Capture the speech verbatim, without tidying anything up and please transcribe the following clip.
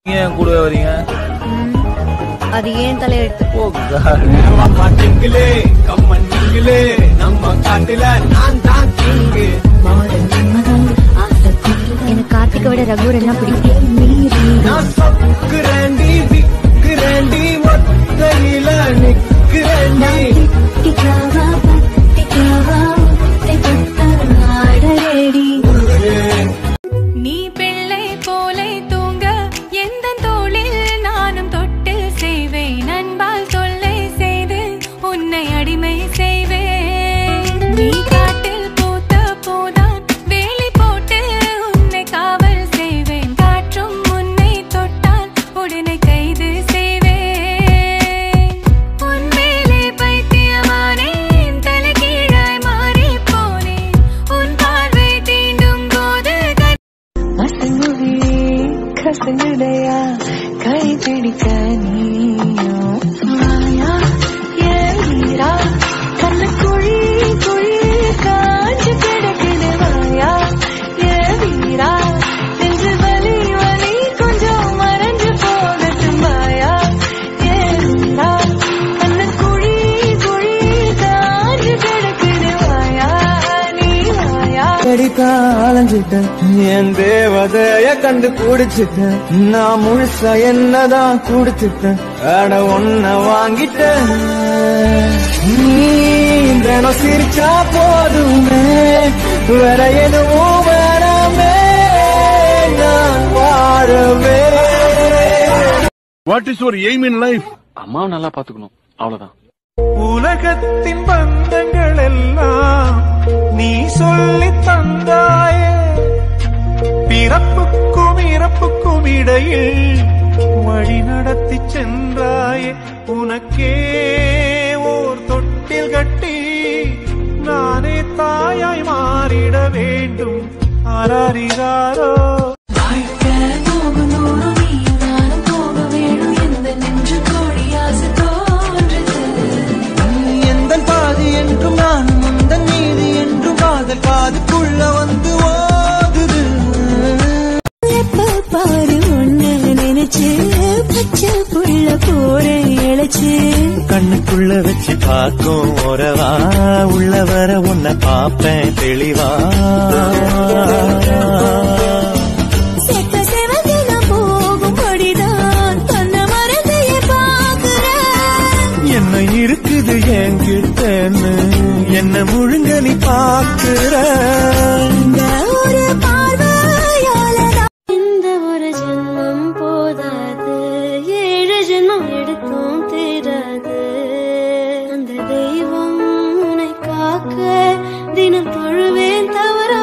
ஏன் கூடவே வரீங்க? அது ஏன் தலையெழுத்து. எனக்கு கார்த்திகை விட ரகுவர் எல்லாம் பிடிக்கும். நீ பிள்ளை போலை தூங்க எந்த தோளில் நானும் தொட்டு செய்வேன். அன்பால் தொல்லை செய்து உன்னை அடிமை செய்வேன். நீ காட்டில் பூத்த போதான் வேலி போட்டு உன்னை காவல் செய்வேன். காற்றும் உன்னை தொட்டால் உடனே கைது செய்வேன். உன் மேலே பைத்தியமானேன், தலைகீழாய் மாறி போனேன். உன் பார்வை தீண்டும் போது கசங்குடையா கை பிடிக்க நீயும் மாயா ஏறா கண்ண குழி குழி காஞ்சு கிடக்குது. மாயா ஏறா நெஞ்சு வலி வலி கொஞ்சம் மறைஞ்சு போகட்டு. மாயா ஏறா கண்ண குழி குழி காஞ்சு கிடக்குது. மாயா நீ மாயா அலைஞ்சிட்டேன் என் தேவதைய கண்டு குடிச்சிட்டேன். நான் முழுசா என்னதான் குடிச்சிட்டேன். அட ஒன்ன வாங்கிட்டேன். நீ தினம் சிரிச்சா போதுமே, வேற எதுவும் வேறாமே நான் வாழவே. What is your aim in life? அம்மாவை நல்லா பாத்துக்கணும், அவ்வளவுதான். உலகத்தின் பந்தங்கள் எல்லாம் நீ சொல்லி தந்தாயே. பிறப்புக்கும் இறப்புக்கும் இடையில் வழி நடத்தி சென்றாயே. உனக்கே ஓர் தொட்டில் கட்டி நானே தாயாய் மாறிட வேண்டும். ஆராரிராரோ காதுக்குள்ள வந்து ஓதுது. பாரு ஒன்னு நினைச்சு பச்சை புள்ள போற இழைச்சு கண்ணுக்குள்ள வச்சு பார்க்கும் உறவா. உள்ள வர உன்னை பாப்பேன் தெளிவா. செத்த செவந்தில போகும்படிதான் தன்ன மரத்தைய பாக்குறேன். என்ன இருக்குது என்கிட்டன்னு என்ன முழுங்க நீ பாக்குற. இந்த ஒரு பார்வையாலதான் இந்த ஒரு ஜென்மம் போதாது, ஏழு ஜென்மம் எடுத்தும் தீராது. அந்த தெய்வம் உன்னை காக்க தினம் தொழுவேன் தவற